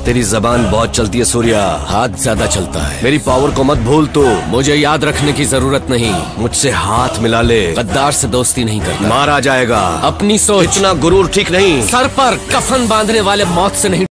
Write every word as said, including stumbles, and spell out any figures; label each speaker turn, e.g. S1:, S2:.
S1: तेरी जबान बहुत चलती है सूर्या, हाथ ज्यादा चलता है। मेरी पावर को मत भूल तू, मुझे याद रखने की जरूरत नहीं। मुझसे हाथ मिला ले, गद्दार से दोस्ती नहीं करता, मारा जाएगा। अपनी सोच, इतना गुरूर ठीक नहीं। सर पर कफन बांधने वाले मौत से नहीं